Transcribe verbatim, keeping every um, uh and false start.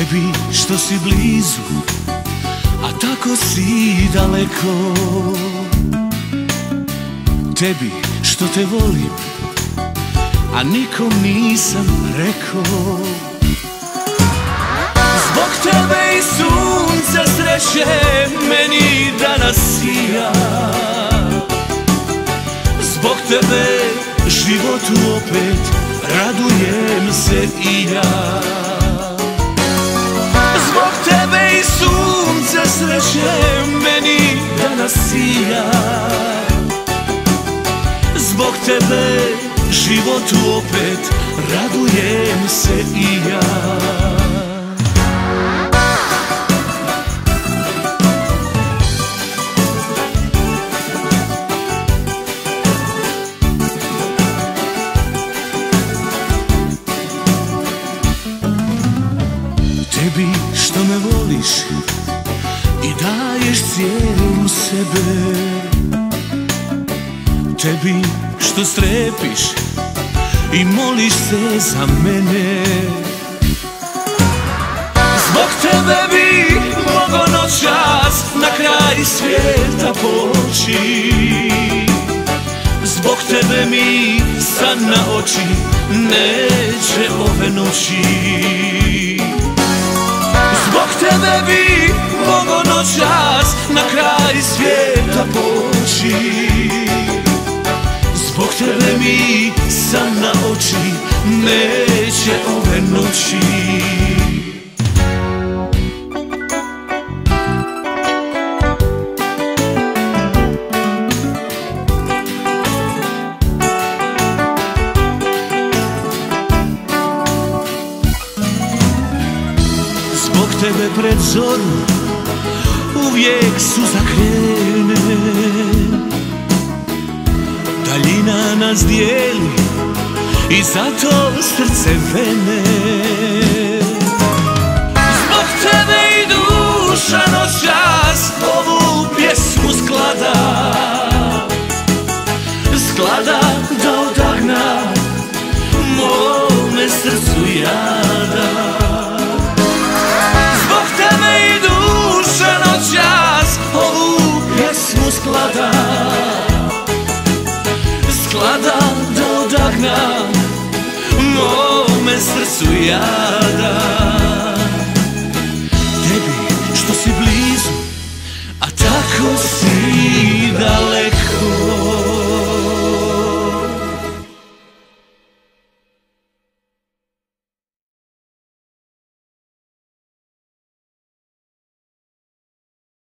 Tebi što si blizu, a tako si daleko. Tebi što te volim, a nikom nisam rekao. Zbog tebe i sunce sreće meni danas sija. Zbog tebe životu opet radujem se i ja. Zbog tebe i sunce sreće meni danas sija. Zbog tebe životu opet radujem se i ja. Tebi što me voliš i daješ cijelu sebe. Tebi što strepiš i moliš se za mene. Zbog tebe bi mogo noćas na kraj svijeta poći. Zbog tebe mi san na oči neće ove noći. Zbog tebe bi mogo noćas na kraj svijeta poći. Zbog tebe mi san na oči neće ove noći. Zbog tebe pred zoru uvijek suza krene. Daljina nas dijeli i zato srce vene. Zbog tebe i duša noćas ovu pjesmu sklada. Sklada da odagna mome srcu jada. Zbog tebe i duša noćas ovu pjesmu sklada. Sklada da odagna mome srcu jada.